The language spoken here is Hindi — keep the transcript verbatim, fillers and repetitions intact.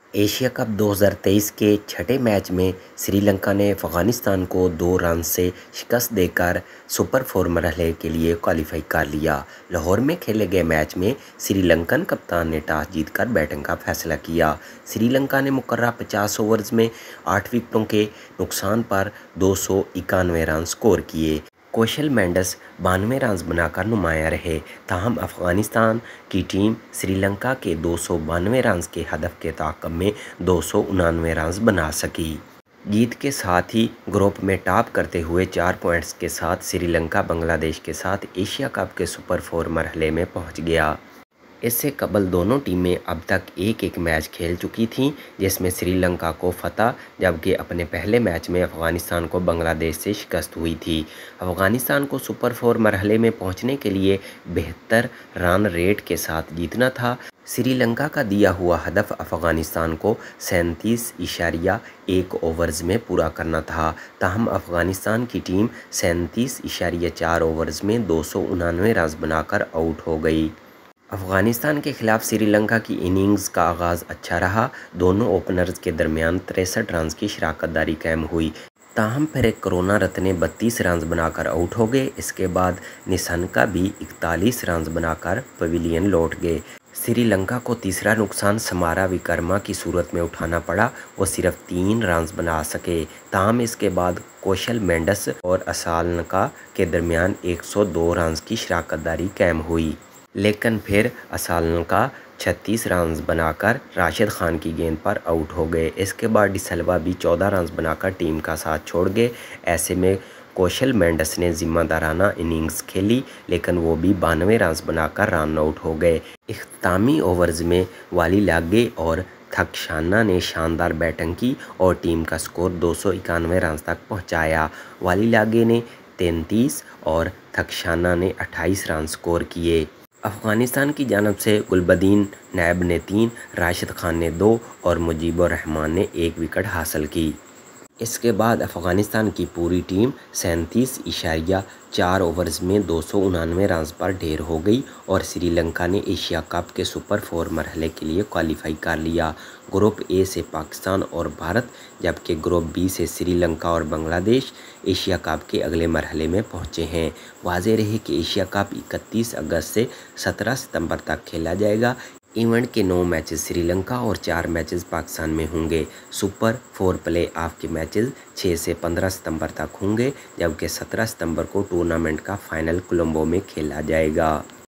एशिया कप दो हज़ार तेईस के छठे मैच में श्रीलंका ने अफगानिस्तान को दो रन से शिकस्त देकर सुपर फोर मरहले के लिए क्वालिफाई कर लिया। लाहौर में खेले गए मैच में श्रीलंकन कप्तान ने टॉस जीतकर बैटिंग का फैसला किया। श्रीलंका ने मुकर्रर पचास ओवर्स में आठ विकेटों के नुकसान पर दो सौ इक्यानवे रन स्कोर किए। कौशल मेंडिस बानवे रन बनाकर नुमायां रहे, ताहम अफगानिस्तान की टीम श्रीलंका के दो सौ बानवे रन के हदफ के ताक़ब में दो सौ उनानवे रन बना सकी। जीत के साथ ही ग्रुप में टॉप करते हुए चार पॉइंट्स के साथ श्रीलंका बांग्लादेश के साथ एशिया कप के सुपर फोर मरहले में पहुंच गया। इससे कबल दोनों टीमें अब तक एक एक मैच खेल चुकी थीं, जिसमें श्रीलंका को फतह जबकि अपने पहले मैच में अफगानिस्तान को बांग्लादेश से शिकस्त हुई थी। अफगानिस्तान को सुपर फोर मरहले में पहुंचने के लिए बेहतर रन रेट के साथ जीतना था। श्रीलंका का दिया हुआ हदफ अफगानिस्तान को सैंतीस इशारिया एक ओवर्स में पूरा करना था, ताहम अफगानिस्तान की टीम सैंतीस इशारिया चार ओवर्स में दो सौ उनानवे रन बनाकर आउट हो गई। अफगानिस्तान के खिलाफ श्रीलंका की इनिंग्स का आगाज़ अच्छा रहा। दोनों ओपनर्स के दरमियान तिरसठ रन की शराकतदारी कायम हुई, ताहम फिर एक करुणा रत्ने बत्तीस रन बनाकर आउट हो गए। इसके बाद निशंका भी इकतालीस रन बनाकर पवेलियन लौट गए। श्रीलंका को तीसरा नुकसान समारा विक्रमा की सूरत में उठाना पड़ा, वो सिर्फ तीन रन बना सके। ताहम इसके बाद कौशल मेंडिस और असालनका के दरमियान एक सौ दो रन की शराकतदारी कायम हुई, लेकिन फिर असालनका छत्तीस रन बनाकर राशिद खान की गेंद पर आउट हो गए। इसके बाद डिसल्वा भी चौदह रन बनाकर टीम का साथ छोड़ गए। ऐसे में कौशल मेंडिस ने जिम्मेदाराना इनिंग्स खेली, लेकिन वो भी बानवे रन बनाकर रन आउट हो गए। इख्तितामी ओवर्स में वाली लागे और थकशाना ने शानदार बैटिंग की और टीम का स्कोर दो सौ इक्यानवे रन तक पहुँचाया। वाली लागे ने तैंतीस और थकशाना ने अट्ठाईस रन स्कोर किए। अफगानिस्तान की जानब से गुलबदीन नैब ने तीन, राशिद खान ने दो और मुजीबुर रहमान ने एक विकेट हासिल की। इसके बाद अफगानिस्तान की पूरी टीम सैंतीस इशारिया चार ओवर्स में दो सौ उनानवे रन पर ढेर हो गई और श्रीलंका ने एशिया कप के सुपर फोर मरहले के लिए क्वालिफाई कर लिया। ग्रुप ए से पाकिस्तान और भारत, जबकि ग्रुप बी से श्रीलंका और बांग्लादेश एशिया कप के अगले मरहले में पहुंचे हैं। वाज़ेह रहे कि एशिया कप इकतीस अगस्त से सत्रह सितंबर तक खेला जाएगा। इवेंट के नौ मैचेस श्रीलंका और चार मैचेस पाकिस्तान में होंगे। सुपर फोर प्ले ऑफ के मैचेस छह से पंद्रह सितंबर तक होंगे, जबकि सत्रह सितंबर को टूर्नामेंट का फाइनल कोलंबो में खेला जाएगा।